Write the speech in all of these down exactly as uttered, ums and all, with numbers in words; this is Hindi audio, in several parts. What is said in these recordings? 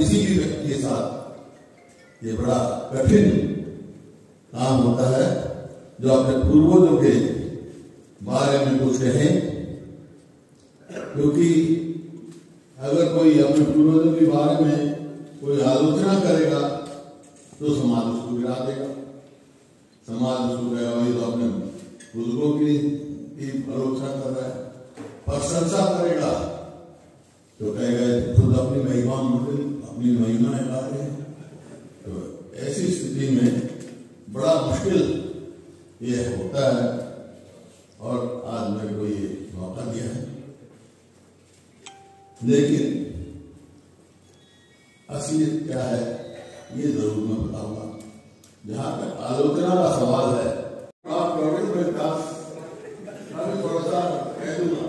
किसी भी व्यक्ति के साथ ये बड़ा कठिन काम होता है जो अपने पूर्वजों के बारे में कुछ कहें, क्योंकि अगर कोई अपने पूर्वजों के बारे में कोई आलोचना करेगा तो समाज उसको गिरा देगा। समाज उसको कहेगा वही तो अपने बुजुर्गों की आलोचना कर रहा है। प्रशंसा करेगा तो कहेगा खुद अपनी महिमा अपनी महिमा गा रहे हैं। तो ऐसी स्थिति में बड़ा मुश्किल ये होता है और आज मेरे को ये मौका दिया है। लेकिन असलियत क्या है ये जरूर मैं बताऊंगा। जहां तक आलोचना का सवाल है, आप में थोड़ा सा कह दूंगा,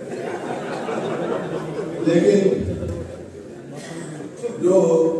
लेकिन जो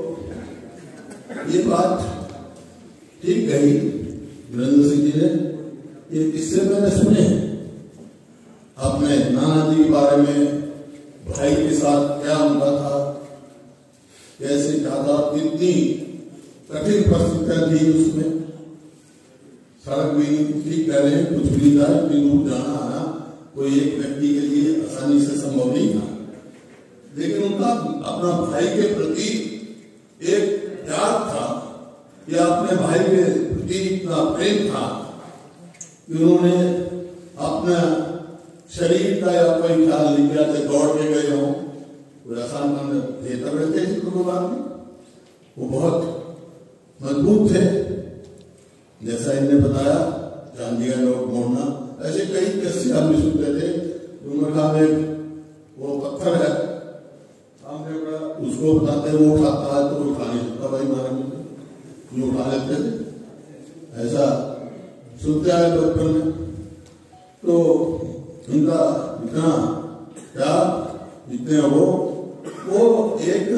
ये बात ठीक कही वीरेंद्र सिंह जी ने, ये किस्से मैंने सुने अपने नाना जी के बारे में, भाई के साथ क्या उनका था, कैसे क्या था, कितनी कठिन परिस्थितियां थी उसमें। सड़क भी ठीक कह रहे हैं, कुछ भी था कि दूर जाना आना कोई एक व्यक्ति के लिए आसानी से संभव नहीं था, लेकिन उनका अपना भाई के प्रति एक त्याग था या अपने भाई के प्रति इतना प्रेम था कि उन्होंने अपना शरीर का या कोई ख्याल नहीं किया, दौड़ के गए हों, कोई आसान काम बेहतर रहते थे तो बात नहीं। वो बहुत मजबूत थे, जैसा इन्हें बताया, चांदी का नोट मोड़ना, ऐसे कई किस्से हम भी सुनते थे। उमरखा में वो पत्थर है सामने पड़ा, उसको बताते हैं वो उठाता है तो वो उठा नहीं सकता, भाई मारे मुझे उठा लेते थे, ऐसा सुनते आए बचपन में। तो उनका इतना क्या जितने वो वो एक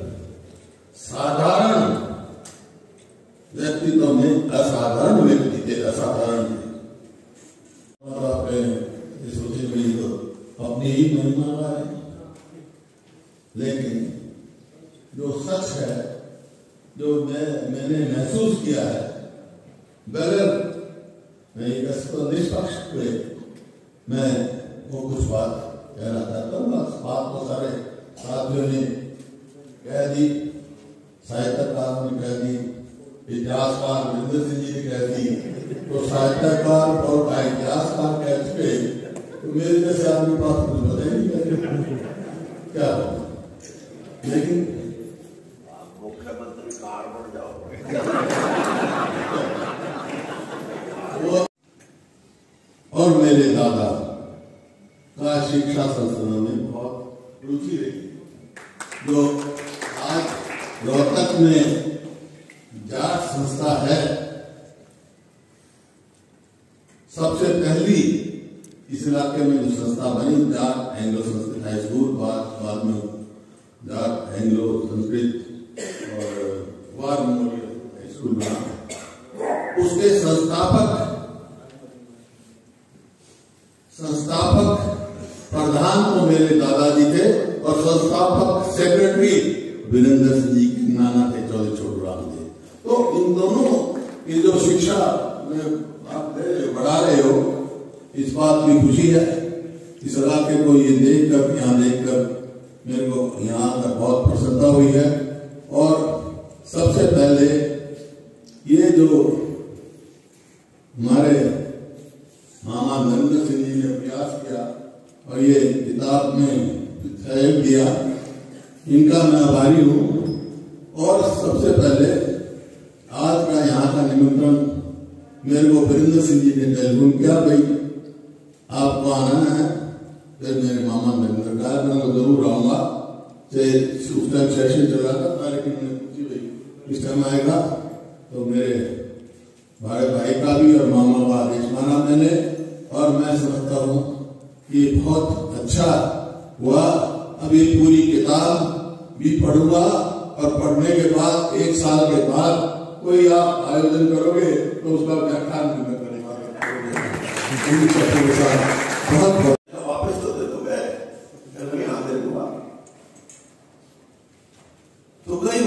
साधारण व्यक्तित्व में असाधारण व्यक्ति थे, असाधारण थे। और आप सोचे भाई तो अपनी ही महिमा गा रहे, लेकिन जो सच है, जो मैं मैंने महसूस किया है, बगैर मैं एक निष्पक्ष हुए मैं वो कुछ बात कहना चाहता हूँ। बात तो सारे साथियों ने कह दी, साहित्यकारों ने कह दी, इतिहासकार वीरेंद्र सिंह जी ने कह दी, तो साहित्यकार और इतिहासकार कह चुके, तो मेरे जैसे आदमी पास कुछ पता ही नहीं करते क्या होगा। लेकिन मुख्यमंत्री कार बन जाओ वो। और मेरे दादा का शिक्षा संस्थानों में बहुत रुचि रही, जो आज रोहतक में जाट संस्था है। सबसे पहली इस इलाके में जो संस्था बनी, Jat Anglo Sanskrit high school, बाद बाद में जाट एंग्लो संस्कृत और वार मेमोरियल हाई स्कूल बना। उसके संस्थापक संस्थापक प्रधान तो मेरे दादाजी थे और संस्थापक सेक्रेटरी वीरेंद्र सिंह जी के नाना थे, चौधरी छोटू राम जी। तो इन दोनों की जो शिक्षा में आप बढ़ा रहे हो, इस बात की खुशी है। इस इलाके को ये देखकर, यहाँ देखकर मेरे को यहाँ आकर बहुत प्रसन्नता हुई है। और सबसे पहले ये जो हमारे मामा नरेंद्र सिंह जी ने प्रयास किया और ये किताब में सहयोग दिया, इनका मैं आभारी हूँ। और सबसे पहले आज का यहाँ का निमंत्रण मेरे को वीरेंद्र सिंह जी ने टेलीफोन किया, भाई आपको आना है, फिर मेरे मामा नरेंद्र का मैं जरूर आऊँगा। उस टाइम सेशन चला था, लेकिन मैंने पूछी भाई इस टाइम आएगा, तो मेरे बड़े भाई का भी और मामा का आदेश माना मैंने। और मैं समझता हूँ कि बहुत अच्छा हुआ। अब ये पूरी किताब भी पढ़ूंगा और पढ़ने के बाद एक साल के बाद कोई आप आयोजन करोगे तो उसका व्याख्यान भी मैं करने वाला बहुत बहुत वापस तो दे दो गए, तो कई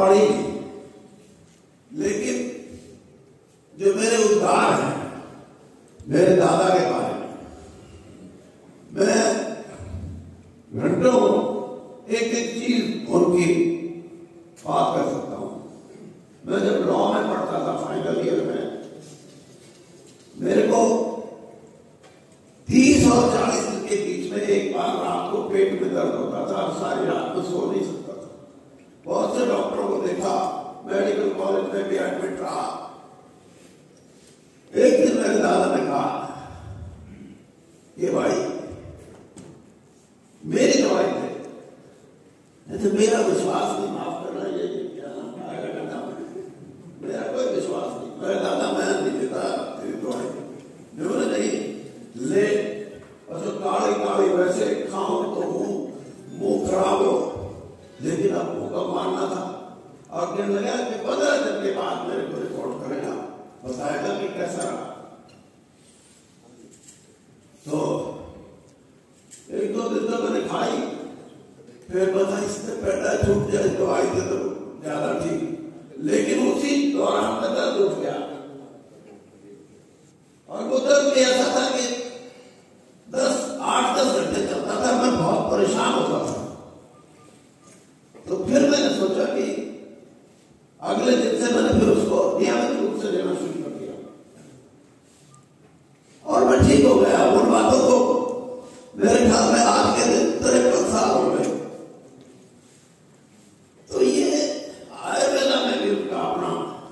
पढ़ी नहीं, लेकिन जो मेरे उद्गार हैं मेरे दादा के बारे में, मैं घंटों एक एक चीज उनकी बात कर सकता हूं। मैं जब लॉ में पढ़ता था फाइनल ईयर में, मेरे को तीस और चालीस दिन के बीच में एक बार रात को पेट में दर्द होता था और सारी रात में सो नहीं सकता था। बहुत से डॉक्टरों को देखा, मेडिकल कॉलेज में भी एडमिट रहा। एक दिन मेरे दादा ने कहा कि भाई मेरी दवाई दे। तो मेरा विश्वास नहीं, माफ करना, ये क्या नाम आएगा कहता मैं, मेरा कोई विश्वास नहीं। मेरे दादा मैं नहीं देता तेरी दवाई, मैंने नहीं ले। और जो काली काली वैसे खाऊं तो हूं, मुंह खराब हो, लेकिन अब मुंह का मारना था। और कहने लगा कि पंद्रह दिन के बाद मेरे को रिपोर्ट करेगा, बताएगा कि कैसा रहा। तो एक दो दिन तो मैंने खाई, फिर पता इससे पैदा छूट जाए दवाई दे तो ज्यादा ठीक, लेकिन उसी दौरान में दर्द उठ गया। और वो दर्द भी ऐसा था कि दस आठ दस घंटे चलता था, मैं बहुत परेशान होता था। तो फिर मैंने सोचा कि अगले दिन से मैंने फिर उसको नियमित रूप से लेना शुरू कर दिया और मैं ठीक हो गया। उन बातों को मेरे ख्याल में आज के दिन तिरपन साल हो गए। तो ये आयुर्वेदा में भी उनका अपना,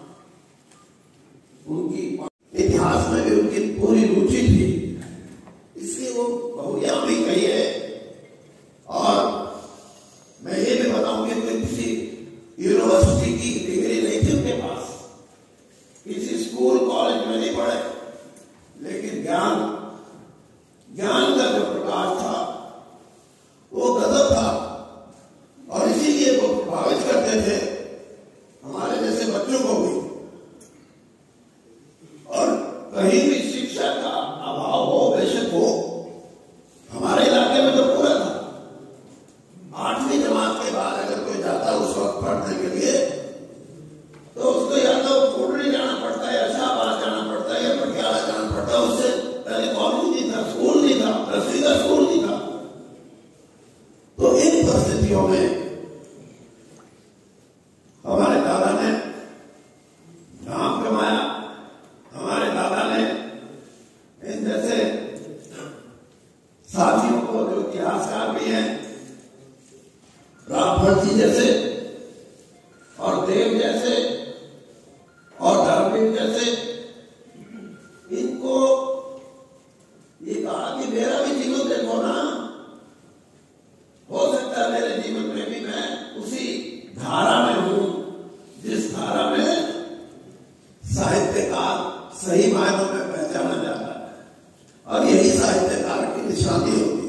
उनकी इतिहास में भी उनकी पूरी रुचि थी, इसलिए वो बहुयामी कही है। और मैं ये भी बताऊं कि कोई किसी यूनिवर्सिटी की डिग्री नहीं थी उनके पास, किसी स्कूल कॉलेज में नहीं पढ़े, लेकिन ज्ञान ज्ञान का जो प्रकाश था वो गजब था। और इसीलिए वो प्रभावित करते थे हमारे जैसे बच्चों को भी। और कहीं भी शिक्षा का अभाव हो, बेशक हो, हमारे इलाके में तो पूरा था। आठवीं जमात के बाद अगर कोई जाता उस वक्त पढ़ने के लिए, तो उसको या तो कुंडली जाना पड़ता है, या शाहबाद जाना पड़ता है, या पटियाला जाना पड़ता है। उससे पहले कॉलेज नहीं था, स्कूल नहीं था, दसवीं का स्कूल नहीं था। तो इन परिस्थितियों में हमारे दादा ने नाम कमाया। हमारे दादा ने इन जैसे साथियों को, जो इतिहासकार भी हैं, रामभर जी जैसे और देव जैसे और धार्मिक जैसे, इनको ये कहा कि मेरा भी जीवन देखो ना, हो सकता है मेरे जीवन में भी मैं उसी धारा में हूं जिस धारा में साहित्यकार सही मायनों में पहचाना जाता है। और यही साहित्यकार की निशानी होती है।